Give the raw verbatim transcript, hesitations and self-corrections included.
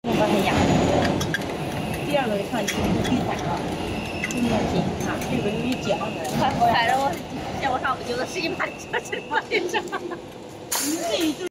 我把它压。第二个一看你地踩了，中间紧啊，这个有一夹的。 踩着我，像我上不就是十一八，就是我这。 你自己就。